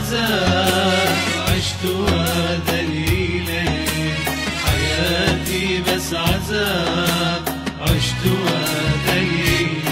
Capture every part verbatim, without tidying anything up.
عذاب عشتها ذليلة، حياتي بس عذاب عشتها ذليلة.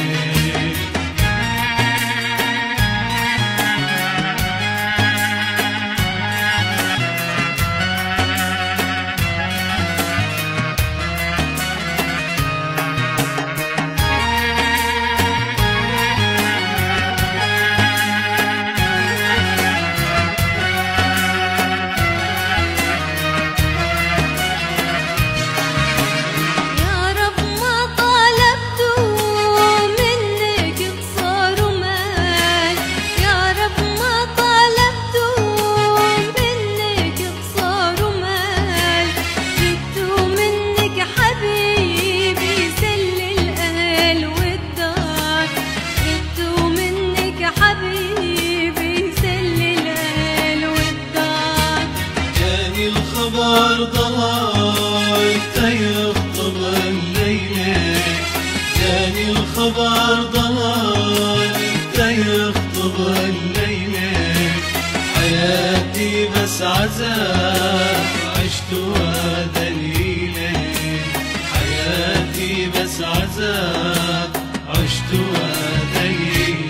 الخبر ضلال تيخطب الليلة، جاني الخبر ضلال تيخطب الليلة، حياتي بس عذاب عشتها ذليلة، حياتي بس عذاب عشتها ذليلة.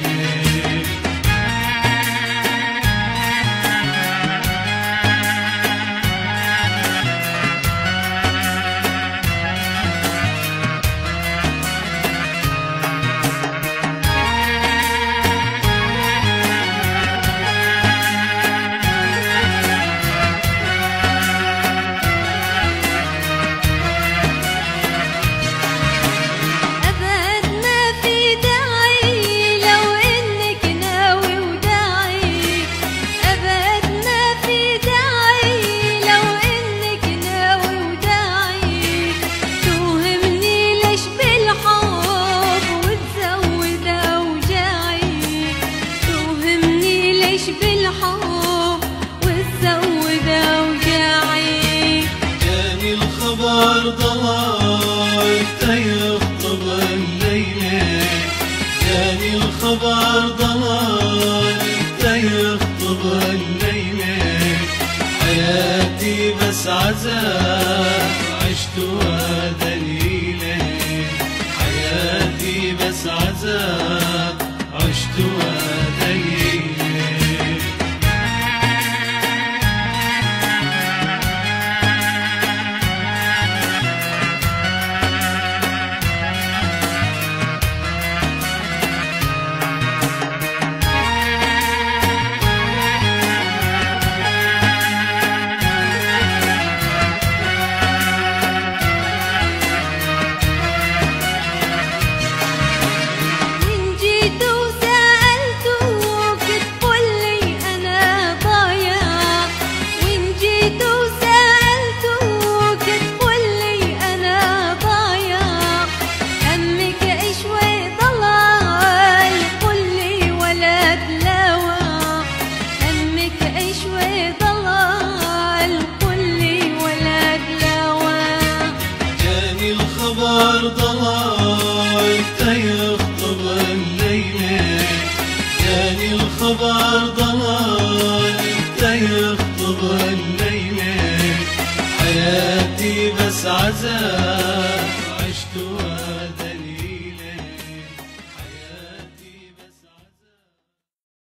بالحب وتزود اوجاعي، جاني الخبر ضلال تيخطب الليلة، جاني الخبر ضلال تيخطب الليلة، حياتي بس عذاب عشتها ذليلة، حياتي بس عذاب عشتها ذليلة. الخبر ضلال تيخطب